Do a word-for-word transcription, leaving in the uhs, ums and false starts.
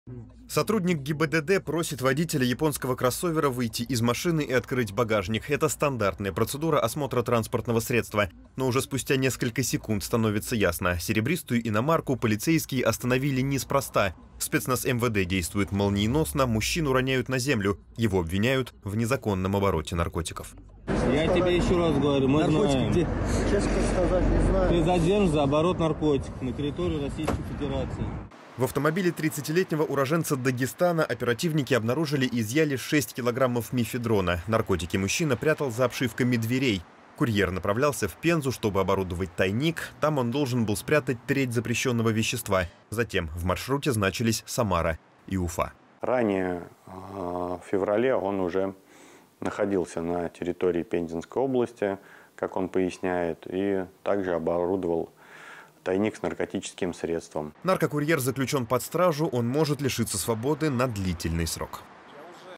Сотрудник ГИБДД просит водителя японского кроссовера выйти из машины и открыть багажник. Это стандартная процедура осмотра транспортного средства. Но уже спустя несколько секунд становится ясно. Серебристую иномарку полицейские остановили неспроста. Спецназ эм вэ дэ действует молниеносно, мужчину роняют на землю. Его обвиняют в незаконном обороте наркотиков. Я тебе еще раз говорю, мы наркотики знаем. Где? Честно сказать, не знаю. Ты задержан за оборот наркотиков на территории Российской Федерации. В автомобиле тридцатилетнего уроженца Дагестана оперативники обнаружили и изъяли шесть килограммов мефедрона. Наркотики мужчина прятал за обшивками дверей. Курьер направлялся в Пензу, чтобы оборудовать тайник. Там он должен был спрятать треть запрещенного вещества. Затем в маршруте значились Самара и Уфа. Ранее, в феврале, он уже находился на территории Пензенской области, как он поясняет, и также оборудовал тайник с наркотическим средством. Наркокурьер заключен под стражу, он может лишиться свободы на длительный срок.